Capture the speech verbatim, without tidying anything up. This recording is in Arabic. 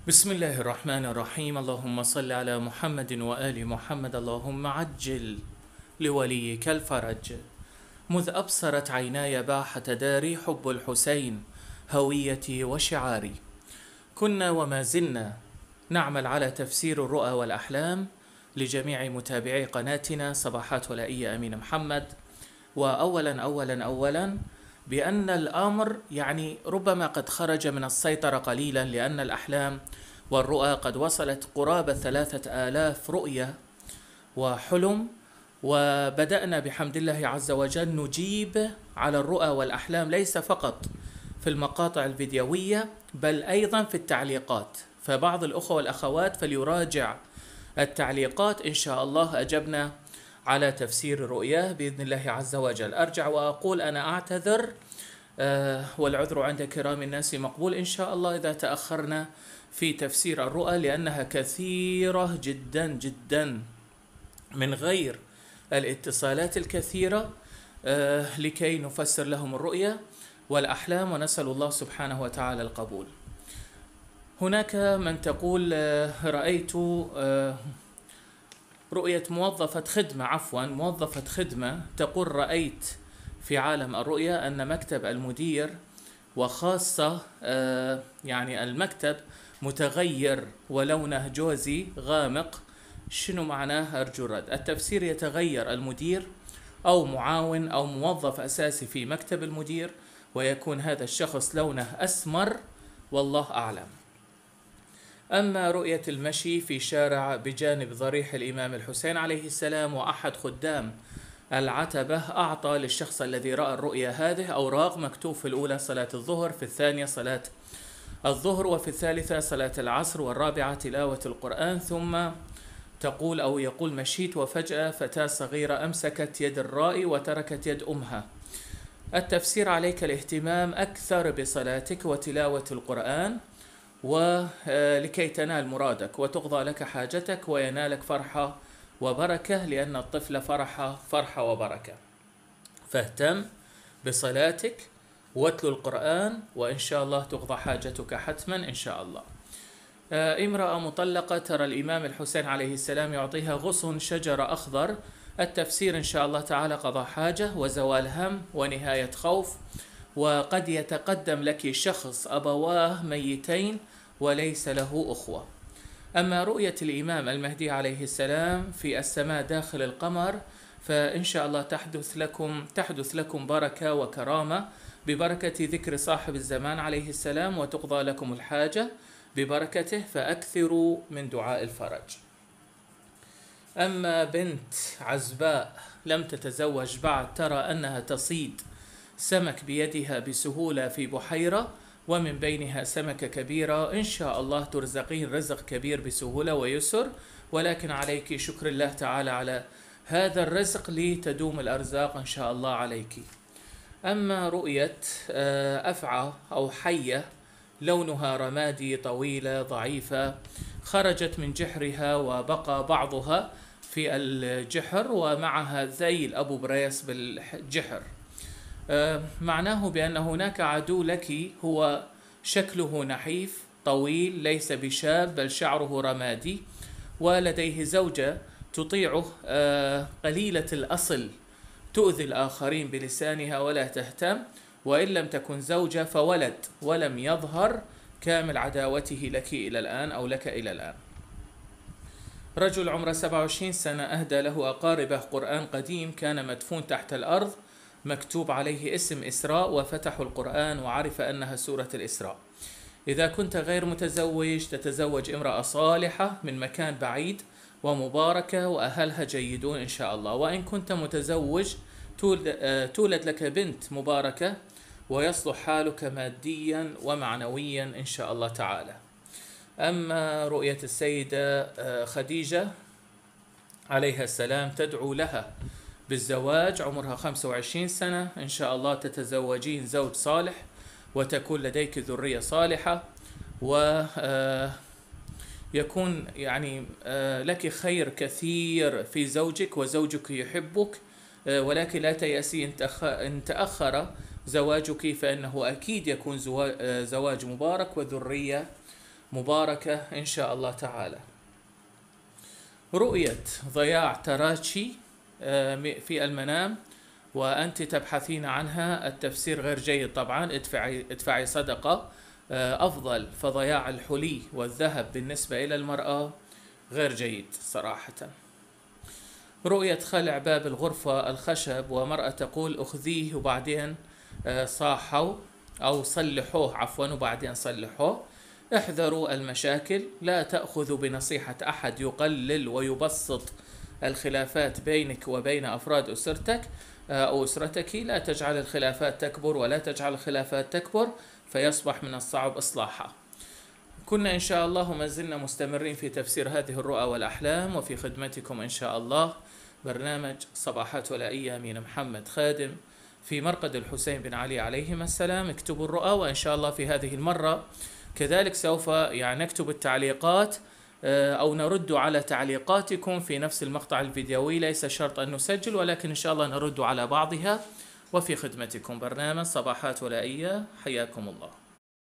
بسم الله الرحمن الرحيم. اللهم صل على محمد وآل محمد. اللهم عجل لوليك الفرج. مذ أبصرت عيناي باحة داري حب الحسين هويتي وشعاري. كنا وما زلنا نعمل على تفسير الرؤى والأحلام لجميع متابعي قناتنا صباحات ولائية أمين محمد. وأولا أولا أولا بأن الأمر يعني ربما قد خرج من السيطرة قليلا، لأن الأحلام والرؤى قد وصلت قرابة ثلاثة آلاف رؤية وحلم، وبدأنا بحمد الله عز وجل نجيب على الرؤى والأحلام ليس فقط في المقاطع الفيديوية بل أيضا في التعليقات. فبعض الأخوة والأخوات فليراجع التعليقات، إن شاء الله أجبنا على تفسير رؤياه بإذن الله عز وجل. أرجع وأقول أنا أعتذر آه والعذر عند كرام الناس مقبول إن شاء الله إذا تأخرنا في تفسير الرؤى، لأنها كثيرة جدا جدا من غير الاتصالات الكثيرة آه لكي نفسر لهم الرؤيا والأحلام، ونسأل الله سبحانه وتعالى القبول. هناك من تقول آه رأيت آه رؤية موظفة خدمة عفوا موظفة خدمة تقول رأيت في عالم الرؤيا أن مكتب المدير وخاصة آه يعني المكتب متغير ولونه جوزي غامق. شنو معناه؟ أرجو الرد. التفسير يتغير المدير أو معاون أو موظف أساسي في مكتب المدير، ويكون هذا الشخص لونه أسمر والله أعلم. أما رؤية المشي في شارع بجانب ضريح الإمام الحسين عليه السلام، وأحد خدام العتبة أعطى للشخص الذي رأى الرؤيا هذه أوراق مكتوب في الأولى صلاة الظهر، في الثانية صلاة الظهر، وفي الثالثة صلاة العصر، والرابعة تلاوة القرآن. ثم تقول أو يقول مشيت وفجأة فتاة صغيرة أمسكت يد الرائي وتركت يد أمها. التفسير عليك الاهتمام أكثر بصلاتك وتلاوة القرآن ولكي تنال مرادك وتقضى لك حاجتك وينالك فرحة وبركة، لأن الطفل فرحة فرحة وبركة. فاهتم بصلاتك واتلو القرآن وإن شاء الله تقضى حاجتك حتما إن شاء الله. امرأة مطلقة ترى الإمام الحسين عليه السلام يعطيها غصن شجرة أخضر. التفسير إن شاء الله تعالى قضاء حاجة وزوال هم ونهاية خوف، وقد يتقدم لك شخص أبواه ميتين وليس له أخوة. أما رؤية الإمام المهدي عليه السلام في السماء داخل القمر، فإن شاء الله تحدث لكم تحدث لكم بركة وكرامة ببركة ذكر صاحب الزمان عليه السلام، وتقضى لكم الحاجة ببركته، فأكثروا من دعاء الفرج. أما بنت عزباء لم تتزوج بعد ترى أنها تصيد سمك بيدها بسهولة في بحيرة، ومن بينها سمكة كبيرة، إن شاء الله ترزقين رزق كبير بسهولة ويسر، ولكن عليك شكر الله تعالى على هذا الرزق لتدوم الأرزاق إن شاء الله عليك. أما رؤية أفعى أو حية لونها رمادي طويلة ضعيفة خرجت من جحرها وبقى بعضها في الجحر ومعها ذيل أبو بريس بالجحر، معناه بأن هناك عدو لك، هو شكله نحيف طويل ليس بشاب بل شعره رمادي، ولديه زوجة تطيعه قليلة الأصل تؤذي الآخرين بلسانها ولا تهتم، وإن لم تكن زوجة فولد ولم يظهر كامل عداوته لك إلى الآن أو لك إلى الآن. رجل عمره سبعة وعشرين سنة أهدى له أقاربه قرآن قديم كان مدفون تحت الأرض مكتوب عليه اسم إسراء، وفتحوا القرآن وعرف أنها سورة الإسراء. إذا كنت غير متزوج تتزوج امرأة صالحة من مكان بعيد ومباركة وأهلها جيدون إن شاء الله، وإن كنت متزوج تولد لك بنت مباركة ويصلح حالك ماديا ومعنويا إن شاء الله تعالى. أما رؤية السيدة خديجة عليها السلام تدعو لها بالزواج، عمرها خمسة وعشرين سنة، إن شاء الله تتزوجين زوج صالح وتكون لديك ذرية صالحة، ويكون يعني لك خير كثير في زوجك وزوجك يحبك، ولكن لا تيأسي إن تأخر زواجك فإنه أكيد يكون زواج مبارك وذرية مباركة إن شاء الله تعالى. رؤية ضياع تراتشي في المنام وأنت تبحثين عنها، التفسير غير جيد طبعا، ادفعي, ادفعي صدقة أفضل، فضياع الحلي والذهب بالنسبة إلى المرأة غير جيد صراحة. رؤية خلع باب الغرفة الخشب ومرأة تقول أخذيه وبعدين صاحوا أو صلحوه عفوا وبعدين صلحوه. احذروا المشاكل، لا تأخذوا بنصيحة أحد يقلل ويبسط الخلافات بينك وبين أفراد أسرتك أو أسرتك. لا تجعل الخلافات تكبر ولا تجعل الخلافات تكبر فيصبح من الصعب إصلاحها. كنا إن شاء الله وما زلنا مستمرين في تفسير هذه الرؤى والأحلام وفي خدمتكم إن شاء الله برنامج صباحات ولائية من محمد خادم في مرقد الحسين بن علي عليهما السلام. اكتبوا الرؤى، وإن شاء الله في هذه المرة كذلك سوف يعني نكتب التعليقات أو نرد على تعليقاتكم في نفس المقطع الفيديوي، ليس شرط أن نسجل ولكن إن شاء الله نرد على بعضها. وفي خدمتكم برنامج صباحات ولائية، حياكم الله.